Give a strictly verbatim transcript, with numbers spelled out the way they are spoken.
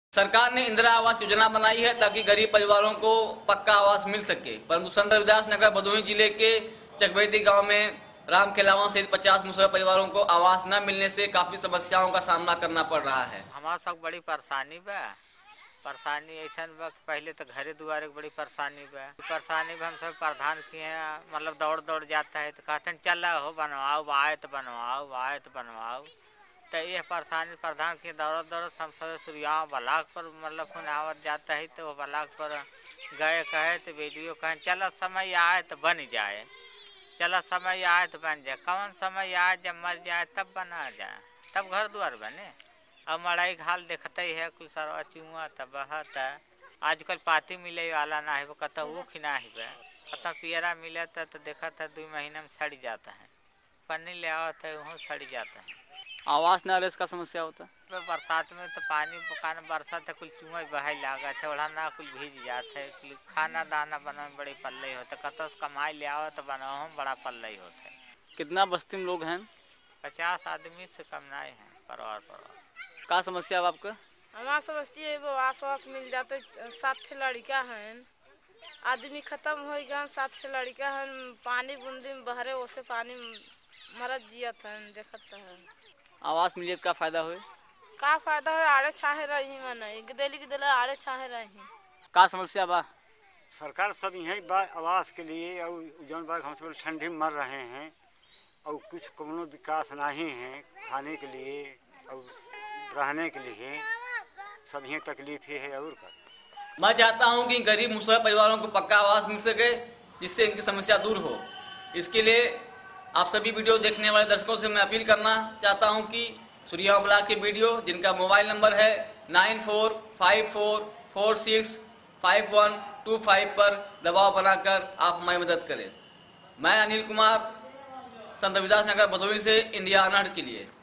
सरकार ने इंदिरा आवास योजना बनाई है ताकि गरीब परिवारों को पक्का आवास मिल सके, परंतु संत रविदास नगर भदोही जिले के चक गांव में राम खेलावा सहित पचास मुसहर परिवारों को आवास न मिलने से काफी समस्याओं का सामना करना पड़ रहा है। हमारा सब बड़ी परेशानी बा परेशानी ऐसा बा कि पहले तो घरे दुआरे बड़ी परेशानी बा परेशानी बा हम सब प्रधान किए हैं, मतलब दौड़ दौड़ जाता है तो कहते हैं चला हो बनवाओ, आए तो बनवाओ, आए तो बनवाओ। तो ये परेशानी प्रधान की दौड़ दौड़ हम सब सूर्या ब्लाक पर मतलब फोन आवत जाता है तो ब्लाक पर गए कहे तो वीडियो कहें चला समय आए तो बन जाए, चला समय आए तो बन जाए। कौन समय आए जब मर जाए तब बना जाए, तब घर द्वार बने। अब मड़ाई हाल देखते ही है, कुल सरवा चुआ तब बहता आजकल पाती मिले वाला ना है, वो कहता वो खिना ही बे कहता पियरा मिले तो देखा था दो महीने में सड़ जाता है, पन्नी ले आवता है वहाँ सड़ जाता है। आवास न रहने का समस्या होता है। बरसात में तो पानी पकाना बरसात है, कुल चुआ बहाई लागा थे ओढ़ा ना कुल भीज जाते है, कुल खाना दाना बना बड़ी पल्ले होते, कत कमाई ले आओ तो बनाओ बड़ा पल्ले होते। कितना बस्ती में लोग हैं? पचास आदमी से कम नहीं है परिवार परिवार। का समस्या है आपका? हमारा समझती है वो आस वास मिल जाते, सात छः लड़का हैं, आदमी खत्म हो गया, सात छः लड़का हैं, पानी बूंदी में बहरे ओसे पानी मरद जियत हैं देखत है। आवास मिलिए का फायदा हो? का फायदा है, आड़े छाहे रही मन गिदेली गिदेली आड़े छाहे रही। का समस्या बा? सरकार सब यही बा आवास के लिए और जौन बाग हम सब ठंडी में मर रहे हैं और कुछ कोनो विकास नहीं है, खाने के लिए और रहने के लिए सब यही तकलीफ ही है। और का मैं चाहता हूं कि गरीब मुसहर परिवारों को पक्का आवास मिल सके जिससे इनकी समस्या दूर हो। इसके लिए आप सभी वीडियो देखने वाले दर्शकों से मैं अपील करना चाहता हूं कि सूर्या ब्लॉग के वीडियो जिनका मोबाइल नंबर है nine four five four four six five one two five पर दबाव बनाकर आप हमारी मदद करें। मैं अनिल कुमार संत रविदास नगर भदोही से इंडिया अनहट के लिए।